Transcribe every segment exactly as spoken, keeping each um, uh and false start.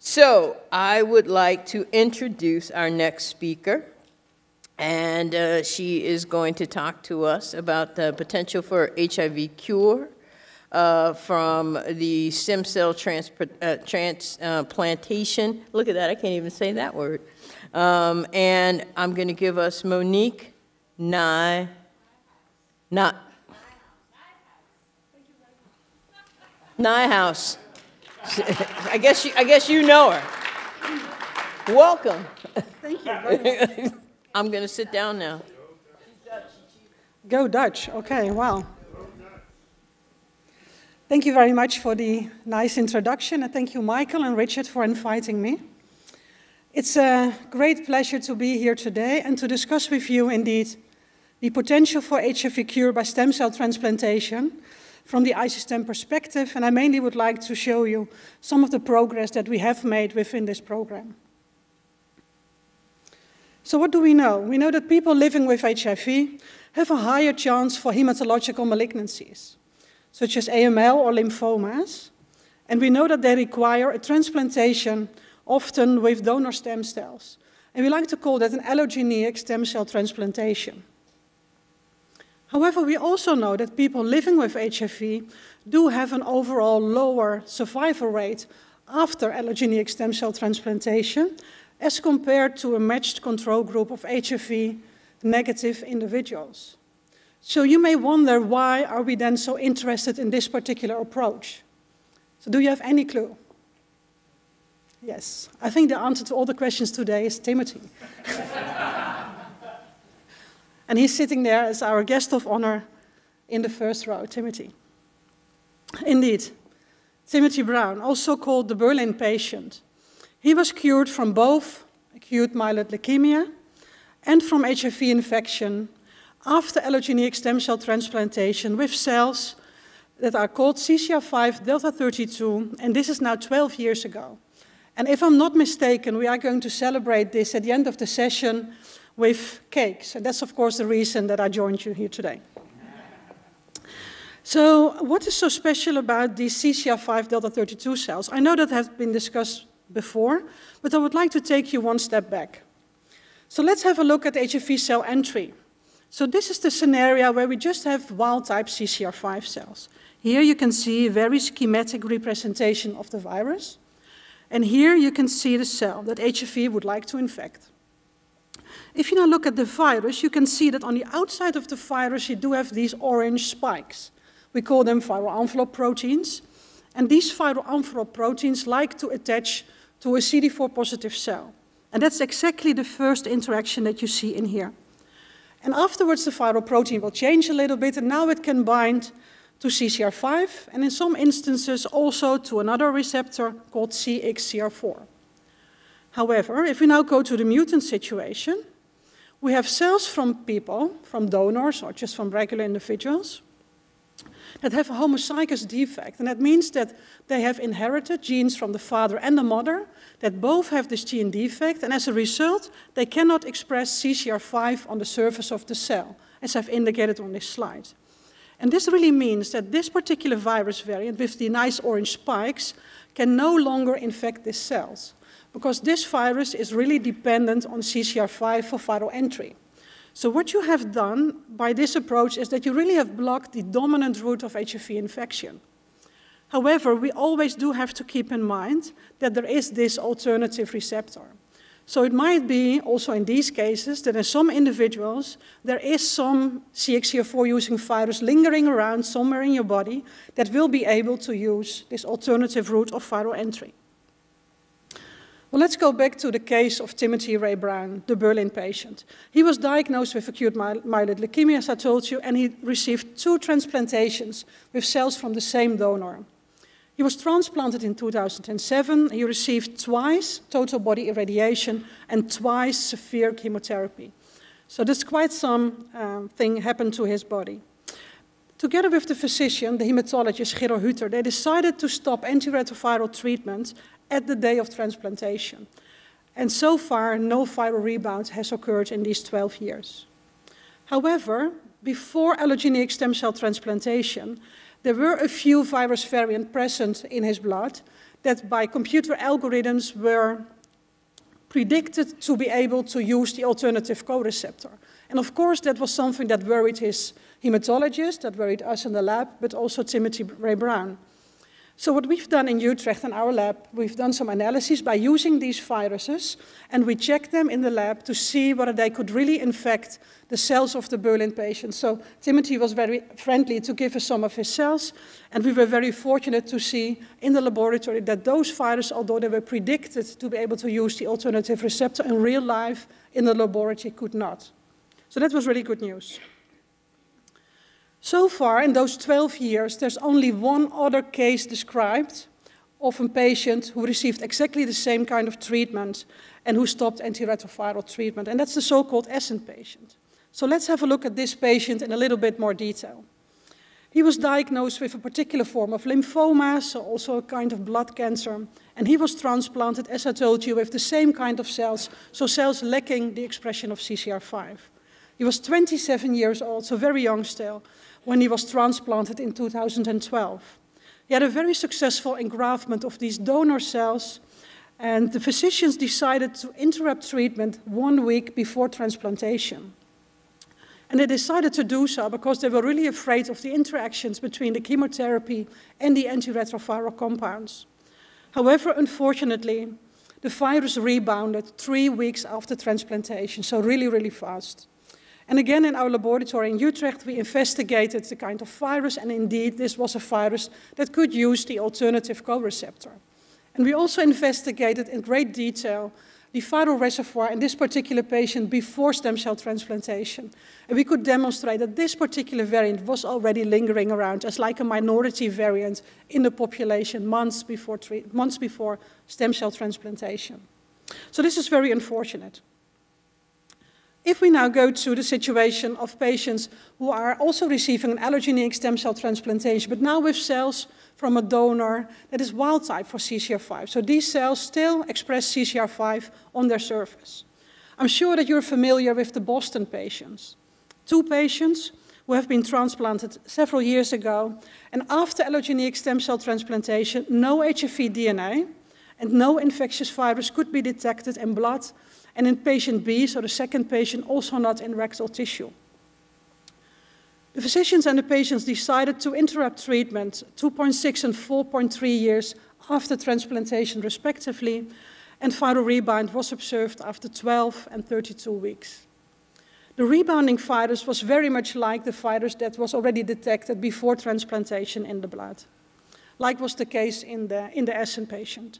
So I would like to introduce our next speaker, and uh, she is going to talk to us about the potential for H I V cure uh, from the stem cell transplantation. Uh, transplantation. Look at that, I can't even say that word. Um, and I'm going to give us Monique Nye, not Nijhuis. I guess you, I guess you know her. Welcome. Thank you very much. I'm going to sit down now. Go Dutch. Okay, wow. Thank you very much for the nice introduction, and thank you, Michael and Richard, for inviting me. It's a great pleasure to be here today and to discuss with you, indeed, the potential for H I V cure by stem cell transplantation from the ICSTEM perspective, and I mainly would like to show you some of the progress that we have made within this program. So what do we know? We know that people living with H I V have a higher chance for hematological malignancies, such as A M L or lymphomas, and we know that they require a transplantation, often with donor stem cells, and we like to call that an allogeneic stem cell transplantation. However, we also know that people living with H I V do have an overall lower survival rate after allogeneic stem cell transplantation as compared to a matched control group of H I V negative individuals. So you may wonder, why are we then so interested in this particular approach? So do you have any clue? Yes, I think the answer to all the questions today is Timothy. And he's sitting there as our guest of honor in the first row, Timothy. Indeed, Timothy Brown, also called the Berlin patient. He was cured from both acute myeloid leukemia and from H I V infection after allogeneic stem cell transplantation with cells that are called C C R five delta thirty-two, and this is now twelve years ago. And if I'm not mistaken, we are going to celebrate this at the end of the session with cakes. And that's, of course, the reason that I joined you here today. So what is so special about these C C R five delta thirty-two cells? I know that has been discussed before, but I would like to take you one step back. So let's have a look at H I V cell entry. So this is the scenario where we just have wild-type C C R five cells. Here you can see a very schematic representation of the virus. And here you can see the cell that H I V would like to infect. If you now look at the virus, you can see that on the outside of the virus you do have these orange spikes. We call them viral envelope proteins. And these viral envelope proteins like to attach to a C D four positive cell. And that's exactly the first interaction that you see in here. And afterwards the viral protein will change a little bit, and now it can bind to C C R five, and in some instances also to another receptor called C X C R four. However, if we now go to the mutant situation, we have cells from people, from donors, or just from regular individuals, that have a homozygous defect. And that means that they have inherited genes from the father and the mother that both have this gene defect, and as a result, they cannot express C C R five on the surface of the cell, as I've indicated on this slide. And this really means that this particular virus variant with the nice orange spikes can no longer infect these cells, because this virus is really dependent on C C R five for viral entry. So what you have done by this approach is that you really have blocked the dominant route of H I V infection. However, we always do have to keep in mind that there is this alternative receptor. So it might be also in these cases that in some individuals there is some C X C R four using virus lingering around somewhere in your body that will be able to use this alternative route of viral entry. Well, let's go back to the case of Timothy Ray Brown, the Berlin patient. He was diagnosed with acute myeloid leukemia, as I told you, and he received two transplantations with cells from the same donor. He was transplanted in two thousand seven. He received twice total body irradiation and twice severe chemotherapy. So there's quite some um, thing happened to his body. Together with the physician, the hematologist Gero Hutter, they decided to stop antiretroviral treatment at the day of transplantation. And so far, no viral rebound has occurred in these twelve years. However, before allogeneic stem cell transplantation, there were a few virus variants present in his blood that by computer algorithms were predicted to be able to use the alternative co-receptor. And of course, that was something that worried his hematologist, that worried us in the lab, but also Timothy Ray Brown. So what we've done in Utrecht in our lab, we've done some analysis by using these viruses, and we checked them in the lab to see whether they could really infect the cells of the Berlin patients. So Timothy was very friendly to give us some of his cells, and we were very fortunate to see in the laboratory that those viruses, although they were predicted to be able to use the alternative receptor in real life, in the laboratory could not. So that was really good news. So far, in those twelve years, there's only one other case described of a patient who received exactly the same kind of treatment and who stopped antiretroviral treatment, and that's the so-called Essen patient. So let's have a look at this patient in a little bit more detail. He was diagnosed with a particular form of lymphoma, so also a kind of blood cancer, and he was transplanted, as I told you, with the same kind of cells, so cells lacking the expression of C C R five. He was twenty-seven years old, so very young still, when he was transplanted in two thousand twelve. He had a very successful engraftment of these donor cells, and the physicians decided to interrupt treatment one week before transplantation. And they decided to do so because they were really afraid of the interactions between the chemotherapy and the antiretroviral compounds. However, unfortunately, the virus rebounded three weeks after transplantation, so really, really fast. And again, in our laboratory in Utrecht, we investigated the kind of virus, and indeed, this was a virus that could use the alternative co-receptor. And we also investigated in great detail the viral reservoir in this particular patient before stem cell transplantation. And we could demonstrate that this particular variant was already lingering around as like a minority variant in the population months before, months before stem cell transplantation. So this is very unfortunate. If we now go to the situation of patients who are also receiving an allogeneic stem cell transplantation, but now with cells from a donor that is wild type for C C R five. So these cells still express C C R five on their surface. I'm sure that you're familiar with the Boston patients. Two patients who have been transplanted several years ago, and after allogeneic stem cell transplantation, no H F V D N A and no infectious virus could be detected in blood, and in patient B, so the second patient, also not in rectal tissue. The physicians and the patients decided to interrupt treatment two point six and four point three years after transplantation, respectively, and viral rebound was observed after twelve and thirty-two weeks. The rebounding virus was very much like the virus that was already detected before transplantation in the blood, like was the case in the, in the Essen patient.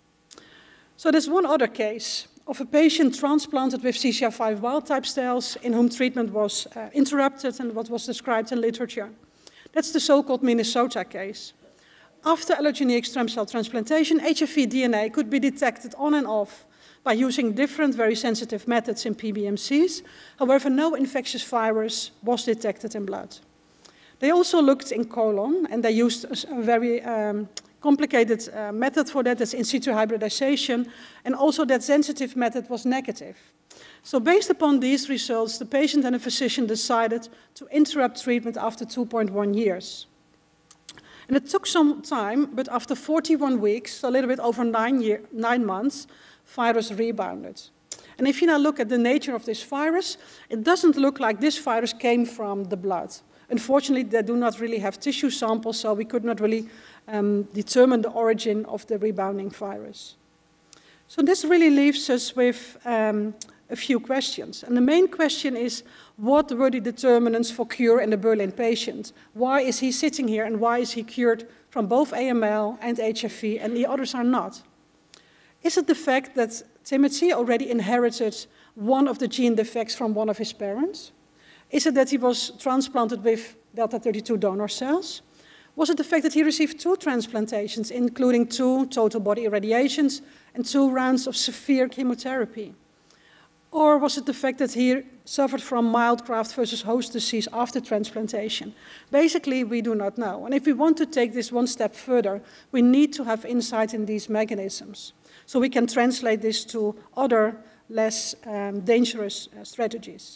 So there's one other case of a patient transplanted with C C R five wild-type cells in whom treatment was uh, interrupted and what was described in literature. That's the so-called Minnesota case. After allogeneic stem cell transplantation, H F V D N A could be detected on and off by using different very sensitive methods in P B M Cs. However, no infectious virus was detected in blood. They also looked in colon, and they used a very um, complicated uh, method for that, that's in situ hybridization, and also that sensitive method was negative. So based upon these results, the patient and the physician decided to interrupt treatment after two point one years. And it took some time, but after forty-one weeks, a little bit over nine, year, nine months, virus rebounded. And if you now look at the nature of this virus, it doesn't look like this virus came from the blood. Unfortunately, they do not really have tissue samples, so we could not really um, determine the origin of the rebounding virus. So this really leaves us with um, a few questions. And the main question is, what were the determinants for cure in the Berlin patient? Why is he sitting here, and why is he cured from both A M L and H F V, and the others are not? Is it the fact that Timothy already inherited one of the gene defects from one of his parents? Is it that he was transplanted with delta thirty-two donor cells? Was it the fact that he received two transplantations, including two total body irradiations and two rounds of severe chemotherapy? Or was it the fact that he suffered from mild graft versus host disease after transplantation? Basically, we do not know. And if we want to take this one step further, we need to have insight in these mechanisms, so we can translate this to other, less um, dangerous uh, strategies.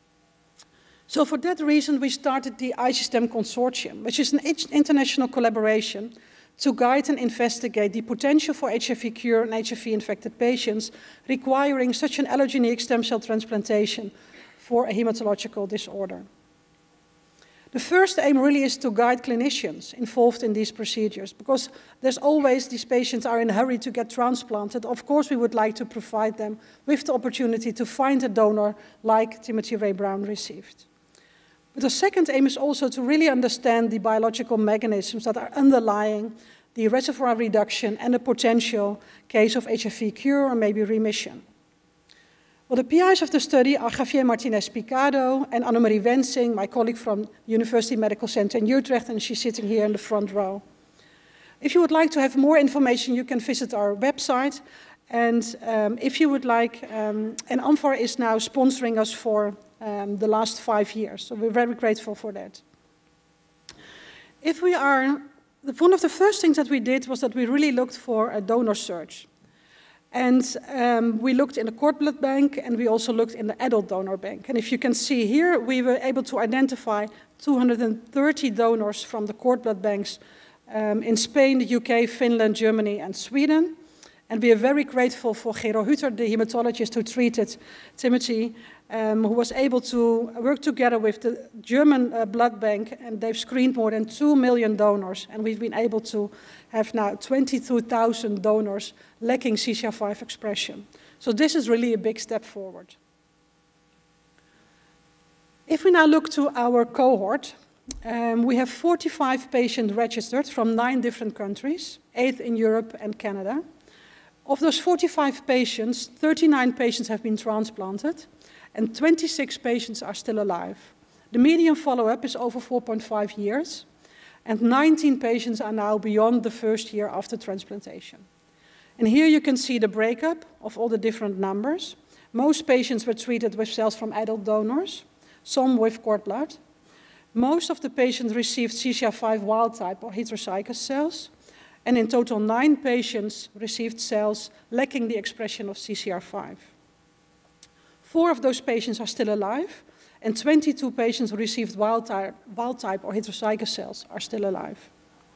So for that reason, we started the I C STEM Consortium, which is an international collaboration to guide and investigate the potential for H I V cure in H I V-infected patients requiring such an allogeneic stem cell transplantation for a hematological disorder. The first aim really is to guide clinicians involved in these procedures, because there's always these patients are in a hurry to get transplanted. Of course, we would like to provide them with the opportunity to find a donor like Timothy Ray Brown received. But the second aim is also to really understand the biological mechanisms that are underlying the reservoir reduction and the potential case of H I V cure or maybe remission. Well, the P Is of the study are Javier Martinez-Picado and Annemarie Wensing, my colleague from University Medical Center in Utrecht, and she's sitting here in the front row. If you would like to have more information, you can visit our website. And um, if you would like, um, and Amphar is now sponsoring us for um, the last five years, so we're very grateful for that. If we are, one of the first things that we did was that we really looked for a donor search. And um, we looked in the cord blood bank, and we also looked in the adult donor bank. And if you can see here, we were able to identify two hundred thirty donors from the cord blood banks um, in Spain, the U K, Finland, Germany, and Sweden. And we are very grateful for Gero Hutter, the hematologist who treated Timothy, um, who was able to work together with the German uh, blood bank, and they've screened more than two million donors, and we've been able to have now twenty-two thousand donors lacking C C R five expression. So this is really a big step forward. If we now look to our cohort, um, we have forty-five patients registered from nine different countries, eight in Europe and Canada. Of those forty-five patients, thirty-nine patients have been transplanted, and twenty-six patients are still alive. The median follow-up is over four point five years, and nineteen patients are now beyond the first year after transplantation. And here you can see the breakup of all the different numbers. Most patients were treated with cells from adult donors, some with cord blood. Most of the patients received C C R five wild-type or heterozygous cells, and in total, nine patients received cells lacking the expression of C C R five. Four of those patients are still alive, and twenty-two patients who received wild-type wild type or heterozygous cells are still alive.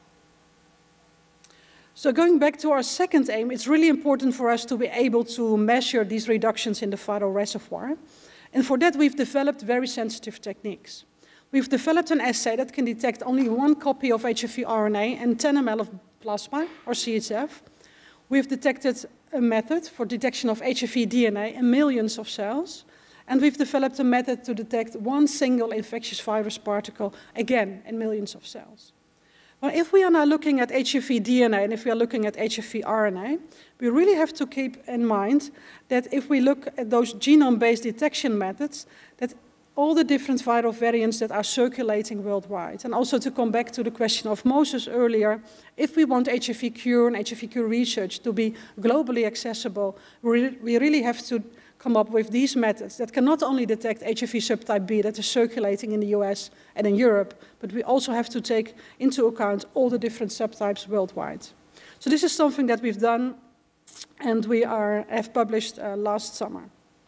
So going back to our second aim, it's really important for us to be able to measure these reductions in the viral reservoir. And for that, we've developed very sensitive techniques. We've developed an assay that can detect only one copy of H I V R N A and ten milliliters of plasma, or C H F. We've detected a method for detection of H I V D N A in millions of cells. And we've developed a method to detect one single infectious virus particle, again, in millions of cells. Well, if we are now looking at H I V D N A and if we are looking at H I V R N A, we really have to keep in mind that if we look at those genome-based detection methods, that all the different viral variants that are circulating worldwide. And also to come back to the question of Moses earlier, if we want H I V cure and H I V cure research to be globally accessible, we really have to come up with these methods that can not only detect H I V subtype B that is circulating in the U S and in Europe, but we also have to take into account all the different subtypes worldwide. So this is something that we've done and we are, have published uh, last summer.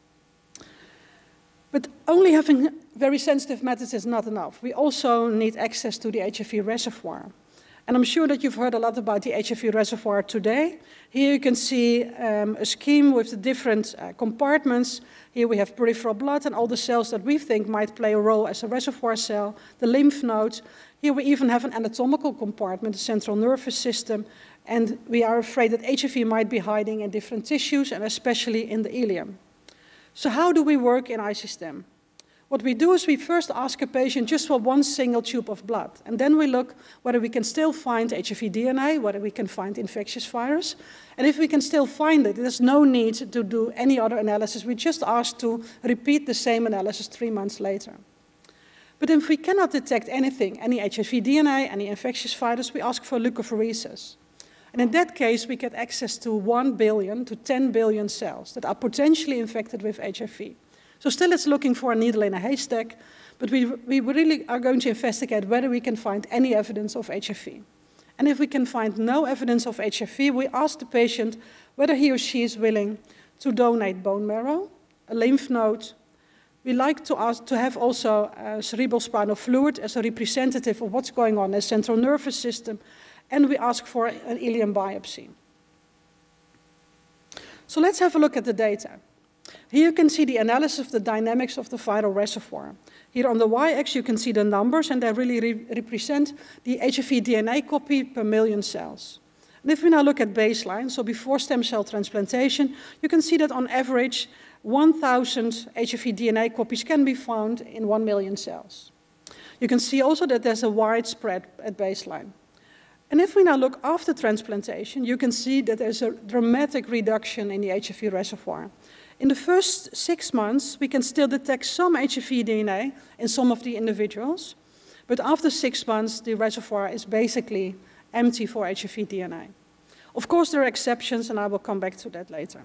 But only having very sensitive methods is not enough. We also need access to the H I V reservoir. And I'm sure that you've heard a lot about the H I V reservoir today. Here you can see um, a scheme with the different uh, compartments. Here we have peripheral blood and all the cells that we think might play a role as a reservoir cell, the lymph nodes. Here we even have an anatomical compartment, the central nervous system, and we are afraid that H I V might be hiding in different tissues and especially in the ileum. So how do we work in I C STEM? What we do is we first ask a patient just for one single tube of blood, and then we look whether we can still find H I V D N A, whether we can find infectious virus. And if we can still find it, there's no need to do any other analysis. We just ask to repeat the same analysis three months later. But if we cannot detect anything, any H I V D N A, any infectious virus, we ask for leukapheresis. And in that case, we get access to one billion to ten billion cells that are potentially infected with H I V. So still it's looking for a needle in a haystack, but we, we really are going to investigate whether we can find any evidence of H I V. And if we can find no evidence of H I V, we ask the patient whether he or she is willing to donate bone marrow, a lymph node. We like to, ask, to have also uh, cerebral spinal fluid as a representative of what's going on in the central nervous system, and we ask for an ileum biopsy. So let's have a look at the data. Here you can see the analysis of the dynamics of the viral reservoir. Here on the y-axis you can see the numbers, and they really re represent the H I V D N A copy per million cells. And if we now look at baseline, so before stem cell transplantation, you can see that on average one thousand H I V D N A copies can be found in one million cells. You can see also that there's a wide spread at baseline. And if we now look after transplantation, you can see that there's a dramatic reduction in the H I V reservoir. In the first six months, we can still detect some H I V D N A in some of the individuals, but after six months, the reservoir is basically empty for H I V D N A. Of course, there are exceptions, and I will come back to that later.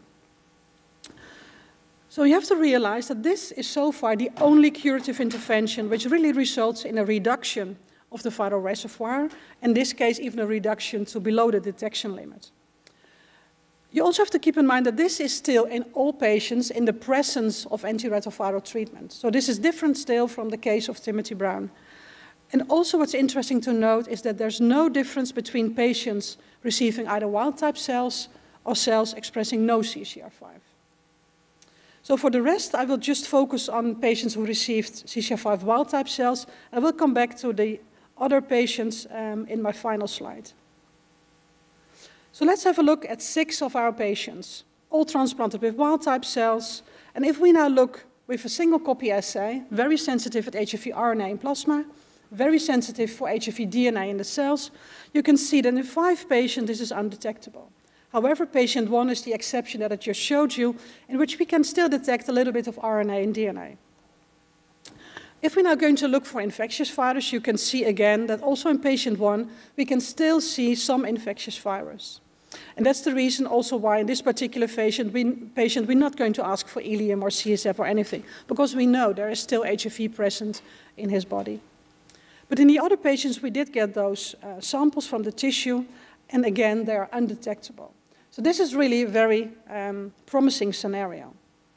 So you have to realize that this is so far the only curative intervention which really results in a reduction of the viral reservoir, in this case even a reduction to below the detection limit. You also have to keep in mind that this is still in all patients in the presence of antiretroviral treatment. So this is different still from the case of Timothy Brown. And also what's interesting to note is that there's no difference between patients receiving either wild-type cells or cells expressing no C C R five. So for the rest, I will just focus on patients who received C C R five wild-type cells. I will come back to the other patients um, in my final slide. So let's have a look at six of our patients, all transplanted with wild-type cells. And if we now look with a single copy assay, very sensitive at H I V R N A in plasma, very sensitive for H I V D N A in the cells, you can see that in five patients this is undetectable. However, patient one is the exception that I just showed you, in which we can still detect a little bit of R N A and D N A. If we're now going to look for infectious virus, you can see again that also in patient one, we can still see some infectious virus. And that's the reason also why in this particular patient, we, patient we're not going to ask for ileum or C S F or anything, because we know there is still H I V present in his body. But in the other patients, we did get those uh, samples from the tissue, and again, they are undetectable. So this is really a very um, promising scenario.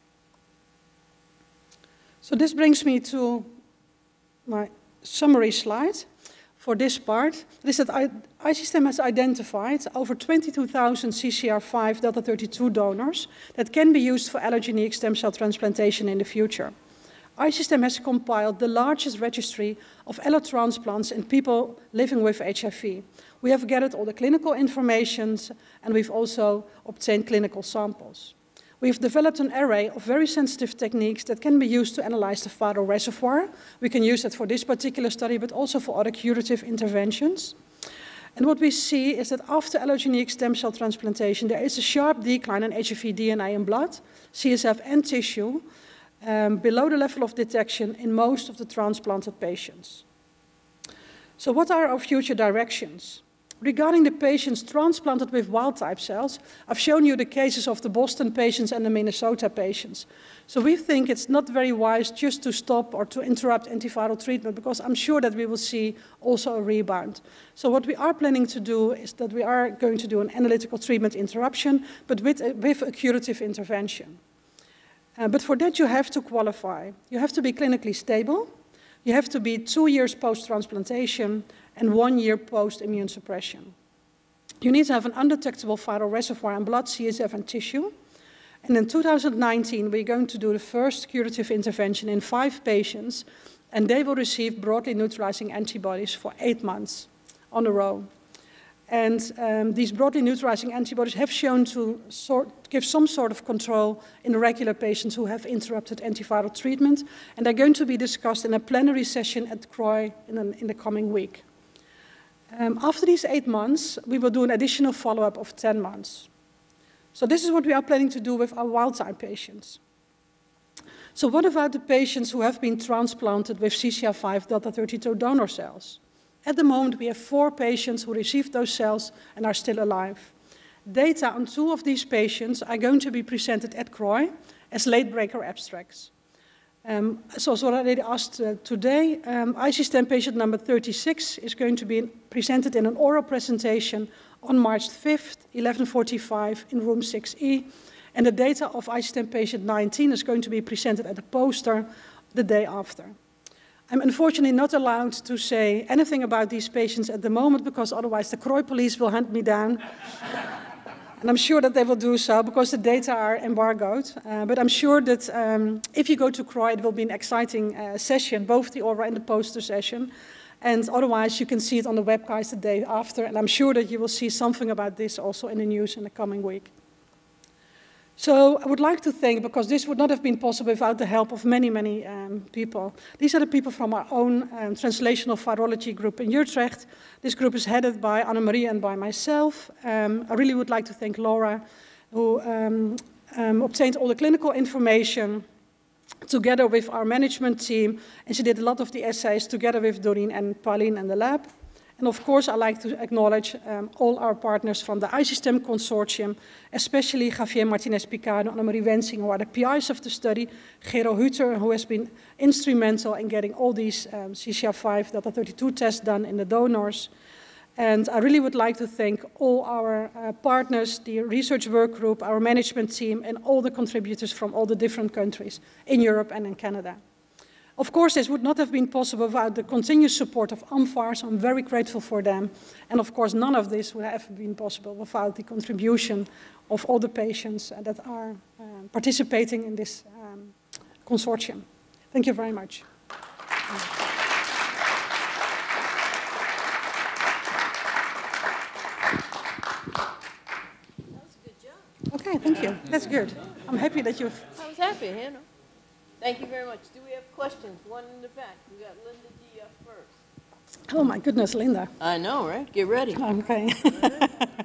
So this brings me to my summary slide for this part. It is that I C STEM has identified over twenty-two thousand C C R five delta thirty-two donors that can be used for allogeneic stem cell transplantation in the future. I C STEM has compiled the largest registry of allotransplants in people living with H I V. We have gathered all the clinical information, and we've also obtained clinical samples. We've developed an array of very sensitive techniques that can be used to analyze the viral reservoir. We can use that for this particular study, but also for other curative interventions. And what we see is that after allogeneic stem cell transplantation, there is a sharp decline in H I V D N A in blood, C S F, and tissue, um, below the level of detection in most of the transplanted patients. So what are our future directions? Regarding the patients transplanted with wild-type cells, I've shown you the cases of the Boston patients and the Minnesota patients. So we think it's not very wise just to stop or to interrupt antiviral treatment, because I'm sure that we will see also a rebound. So what we are planning to do is that we are going to do an analytical treatment interruption, but with a, with a curative intervention. Uh, but for that you have to qualify. You have to be clinically stable. You have to be two years post-transplantation and one year post-immune suppression. You need to have an undetectable viral reservoir in blood, C S F, and tissue. And in two thousand nineteen, we're going to do the first curative intervention in five patients, and they will receive broadly neutralizing antibodies for eight months on a row. And um, these broadly neutralizing antibodies have shown to sort, give some sort of control in regular patients who have interrupted antiviral treatment, and they're going to be discussed in a plenary session at C R O I in, an, in the coming week. Um, after these eight months, we will do an additional follow-up of ten months. So this is what we are planning to do with our wild-type patients. So what about the patients who have been transplanted with C C R five delta thirty-two donor cells? At the moment, we have four patients who received those cells and are still alive. Data on two of these patients are going to be presented at C R O I as late-breaker abstracts. Um, as also already asked uh, today, um, I C STEM patient number thirty-six is going to be presented in an oral presentation on March fifth, eleven forty-five in room six E, and the data of I C STEM patient nineteen is going to be presented at a poster the day after. I'm unfortunately not allowed to say anything about these patients at the moment because otherwise the Croy police will hunt me down. And I'm sure that they will do so because the data are embargoed. Uh, but I'm sure that um, if you go to Croy, it will be an exciting uh, session, both the oral and the poster session. And otherwise, you can see it on the webcast the day after. And I'm sure that you will see something about this also in the news in the coming week. So I would like to thank, because this would not have been possible without the help of many, many um, people. These are the people from our own um, translational virology group in Utrecht. This group is headed by Annemarie and by myself. Um, I really would like to thank Laura, who um, um, obtained all the clinical information together with our management team. And she did a lot of the essays together with Doreen and Pauline and the lab. And of course, I'd like to acknowledge um, all our partners from the iSystem Consortium, especially Javier Martinez-Picado and Annemarie Wensing, who are the P Is of the study, Gero Hutter, who has been instrumental in getting all these um, C C R five delta thirty-two tests done in the donors. And I really would like to thank all our uh, partners, the research work group, our management team, and all the contributors from all the different countries in Europe and in Canada. Of course, this would not have been possible without the continuous support of AMFAR, so I'm very grateful for them. And of course, none of this would have been possible without the contribution of all the patients that are uh, participating in this um, consortium. Thank you very much. That was a good job. Okay, thank you. That's good. I'm happy that you've... I was happy, you know. Thank you very much. Do we have questions? One in the back. We got Linda D up first. Oh my goodness, Linda. I know, right? Get ready. Okay. I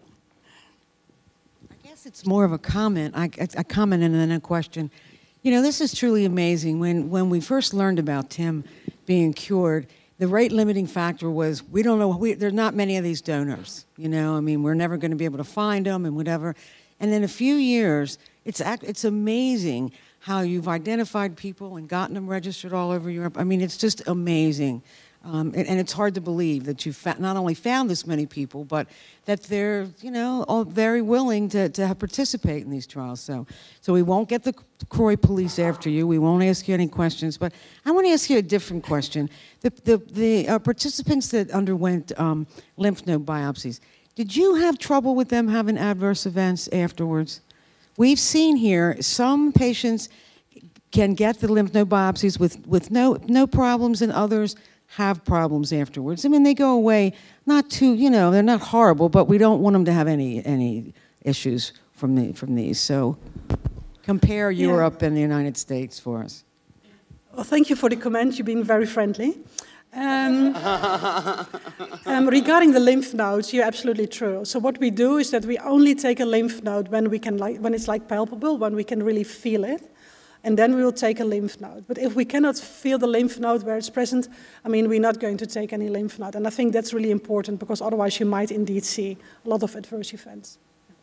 guess it's more of a comment, I, a comment and then a question. You know, this is truly amazing. When, when we first learned about Tim being cured, the rate limiting factor was we don't know, we, there's not many of these donors. You know, I mean, we're never going to be able to find them and whatever. And in a few years, it's, it's amazing how you've identified people and gotten them registered all over Europe. I mean, it's just amazing. Um, and, and it's hard to believe that you've not only found this many people, but that they're, you know, all very willing to, to participate in these trials. So, so we won't get the Croy police after you. We won't ask you any questions. But I want to ask you a different question. The, the, the uh, participants that underwent um, lymph node biopsies, did you have trouble with them having adverse events afterwards? We've seen here some patients can get the lymph node biopsies with, with no, no problems, and others have problems afterwards. I mean, they go away not too, you know, they're not horrible, but we don't want them to have any, any issues from, the, from these. So compare Yeah. Europe and the United States for us. Well, thank you for the comment. You've been very friendly. Um, um, regarding the lymph nodes, you're absolutely true. So what we do is that we only take a lymph node when we can, like, when it's like palpable, when we can really feel it, and then we will take a lymph node. But if we cannot feel the lymph node where it's present, I mean, we're not going to take any lymph node. And I think that's really important because otherwise you might indeed see a lot of adverse events.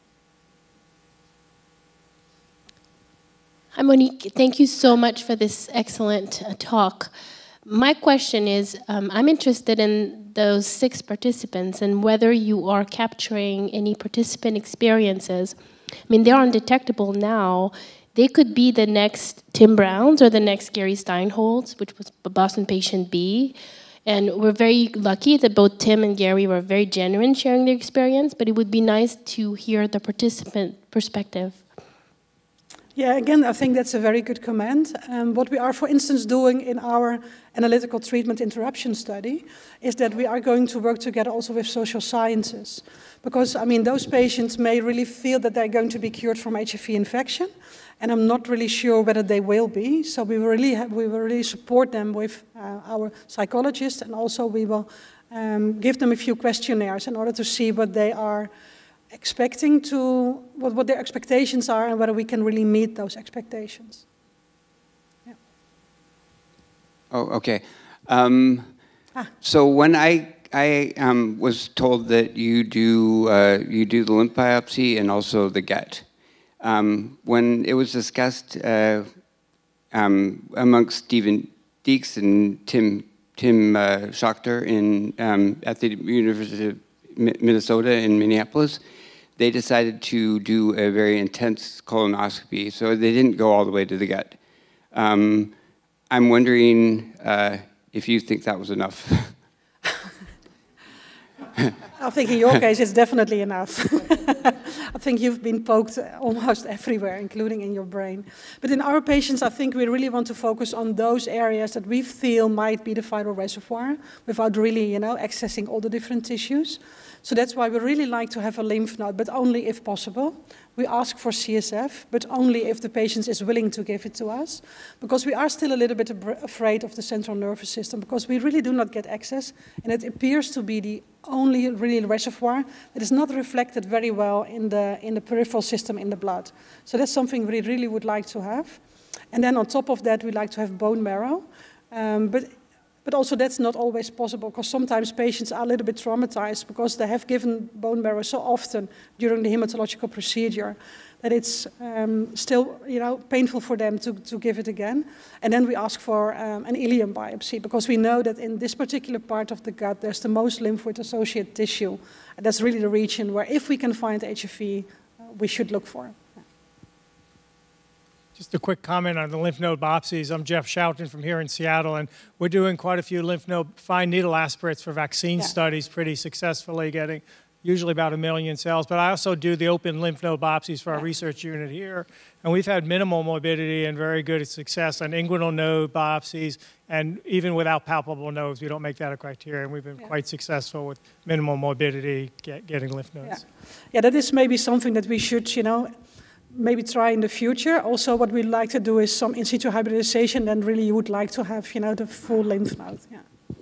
Hi, Monique. Thank you so much for this excellent uh, talk. My question is, um, I'm interested in those six participants and whether you are capturing any participant experiences. I mean, they're undetectable now. They could be the next Tim Browns or the next Gary Steinholtz, which was Boston patient B. And we're very lucky that both Tim and Gary were very genuine sharing their experience, but it would be nice to hear the participant perspective. Yeah, again, I think that's a very good comment. Um, what we are, for instance, doing in our analytical treatment interruption study is that we are going to work together also with social sciences. Because, I mean, those patients may really feel that they're going to be cured from H I V infection, and I'm not really sure whether they will be. So we will really, have, we will really support them with uh, our psychologists, and also we will um, give them a few questionnaires in order to see what they are expecting to, what, what their expectations are and whether we can really meet those expectations. Yeah. Oh, okay. Um, ah. So when I, I um, was told that you do, uh, you do the lymph biopsy and also the gut, um, when it was discussed uh, um, amongst Stephen Deeks and Tim, Tim uh, Schachter in, um, at the University of Minnesota in Minneapolis, they decided to do a very intense colonoscopy, so they didn't go all the way to the gut. Um, I'm wondering uh, if you think that was enough. I think in your case it's definitely enough. I think you've been poked almost everywhere, including in your brain. But in our patients, I think we really want to focus on those areas that we feel might be the viral reservoir without really, you know, accessing all the different tissues. So that's why we really like to have a lymph node, but only if possible. We ask for C S F, but only if the patient is willing to give it to us, because we are still a little bit afraid of the central nervous system, because we really do not get access, and it appears to be the only really reservoir that is not reflected very well in the, in the peripheral system in the blood. So that's something we really would like to have. And then on top of that, we like to have bone marrow. Um, but, but also that's not always possible, because sometimes patients are a little bit traumatized because they have given bone marrow so often during the hematological procedure that it's um, still, you know, painful for them to, to give it again. And then we ask for um, an ileum biopsy, because we know that in this particular part of the gut, there's the most lymphoid-associated tissue. And that's really the region where if we can find H I V, uh, we should look for. Just a quick comment on the lymph node biopsies. I'm Jeff Shoughton from here in Seattle, and we're doing quite a few lymph node fine needle aspirates for vaccine Yeah. studies pretty successfully, getting usually about a million cells. But I also do the open lymph node biopsies for our research unit here, and we've had minimal morbidity and very good success on inguinal node biopsies, and even without palpable nodes, we don't make that a criteria, and we've been Yeah. quite successful with minimal morbidity get, getting lymph nodes. Yeah. yeah, that is maybe something that we should, you know, maybe try in the future. Also, what we'd like to do is some in situ hybridization, then really you would like to have, you know, the full lymph node. Yeah.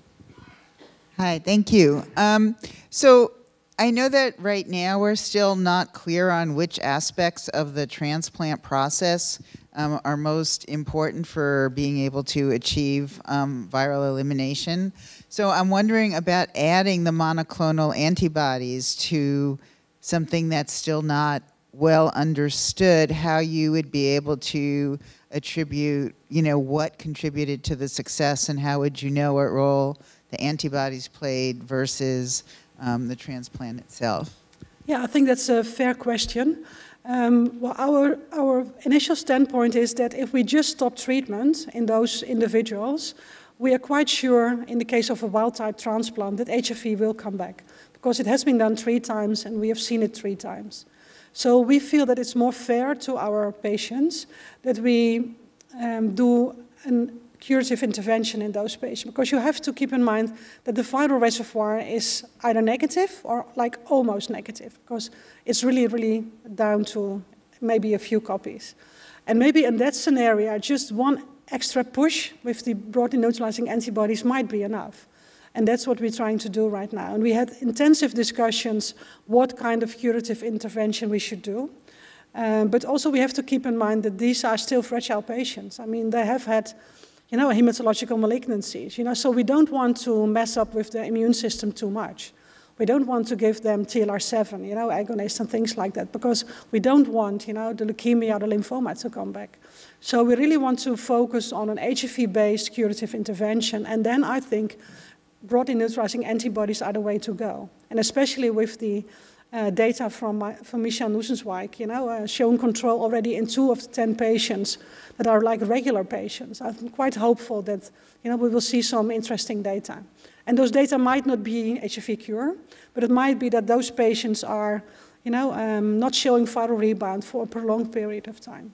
Hi, thank you. Um, so I know that right now we're still not clear on which aspects of the transplant process um, are most important for being able to achieve um, viral elimination. So I'm wondering about adding the monoclonal antibodies to something that's still not well understood, how you would be able to attribute, you know, what contributed to the success, and how would you know what role the antibodies played versus um, the transplant itself? Yeah, I think that's a fair question. Um, well, our, our initial standpoint is that if we just stop treatment in those individuals, we are quite sure, in the case of a wild-type transplant, that H I V will come back, because it has been done three times and we have seen it three times. So we feel that it's more fair to our patients that we um, do a curative intervention in those patients, because you have to keep in mind that the viral reservoir is either negative or like almost negative, because it's really, really down to maybe a few copies. And maybe in that scenario, just one extra push with the broadly neutralizing antibodies might be enough. And that's what we're trying to do right now. And we had intensive discussions what kind of curative intervention we should do. Um, but also we have to keep in mind that these are still fragile patients. I mean, they have had, you know, hematological malignancies, you know, so we don't want to mess up with the immune system too much. We don't want to give them T L R seven, you know, agonists and things like that, because we don't want, you know, the leukemia or the lymphoma to come back. So we really want to focus on an H I V-based curative intervention. And then I think broadly neutralizing antibodies are the way to go. And especially with the uh, data from, my, from Michael Nussenswijk, you know, uh, shown control already in two of the ten patients that are like regular patients. I'm quite hopeful that, you know, we will see some interesting data. And those data might not be H I V cure, but it might be that those patients are, you know, um, not showing viral rebound for a prolonged period of time.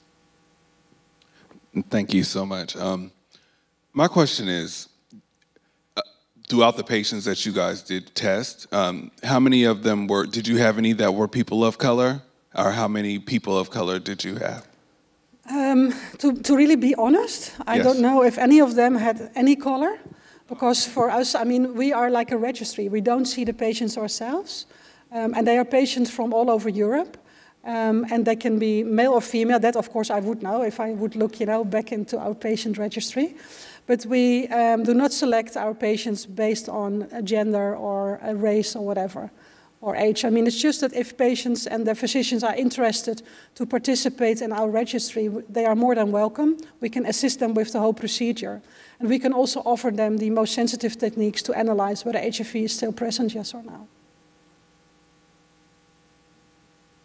Thank you so much. Um, my question is, throughout the patients that you guys did test, um, how many of them were, did you have any that were people of color? Or how many people of color did you have? Um, to, to really be honest, I Yes. don't know if any of them had any color, because for us, I mean, we are like a registry. We don't see the patients ourselves, um, and they are patients from all over Europe, um, and they can be male or female. That, of course, I would know if I would look, you know, back into our patient registry. But we um, do not select our patients based on a gender or a race or whatever, or age. I mean, it's just that if patients and their physicians are interested to participate in our registry, they are more than welcome. We can assist them with the whole procedure. And we can also offer them the most sensitive techniques to analyze whether H I V is still present, yes or no.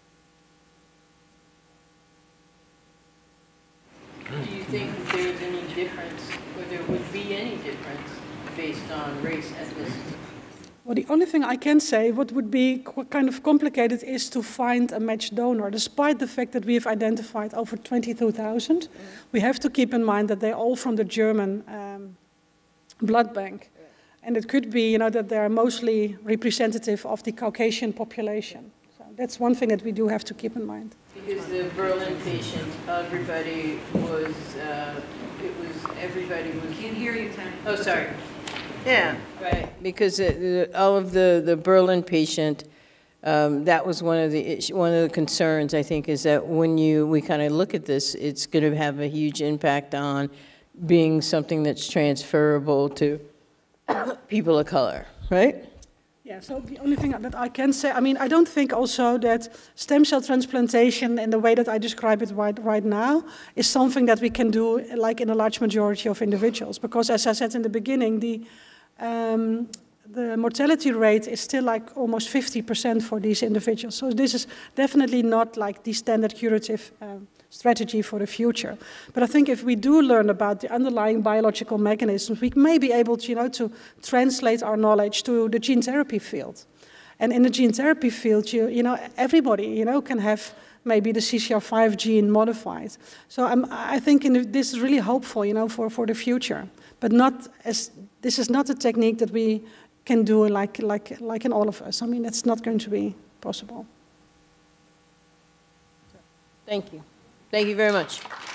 Do you think there's any difference, or there would be any difference based on race, ethnicity. Well, the only thing I can say, what would be qu kind of complicated, is to find a matched donor. Despite the fact that we have identified over twenty-two thousand, mm. we have to keep in mind that they're all from the German um, blood bank. Yeah. And it could be, you know, that they're mostly representative of the Caucasian population. So that's one thing that we do have to keep in mind. Because the Berlin patient, everybody was, uh, it was, everybody was... Can't hear you, Tim. Oh, sorry. Yeah, right. Because it, all of the, the Berlin patient, um, that was one of the one of the concerns, I think, is that when you we kind of look at this, it's going to have a huge impact on being something that's transferable to people of color, right? Yeah, so the only thing that I can say, I mean, I don't think also that stem cell transplantation in the way that I describe it right, right now is something that we can do like in a large majority of individuals. Because as I said in the beginning, the, um, the mortality rate is still like almost fifty percent for these individuals. So this is definitely not like the standard curative um, strategy for the future. But I think if we do learn about the underlying biological mechanisms, we may be able to, you know, to translate our knowledge to the gene therapy field. And in the gene therapy field, you, you know, everybody, you know, can have maybe the C C R five gene modified. So I'm, I think in the, this is really hopeful, you know, for, for the future. But not as, this is not a technique that we can do like, like, like in all of us. I mean, it's not going to be possible. Thank you. Thank you very much.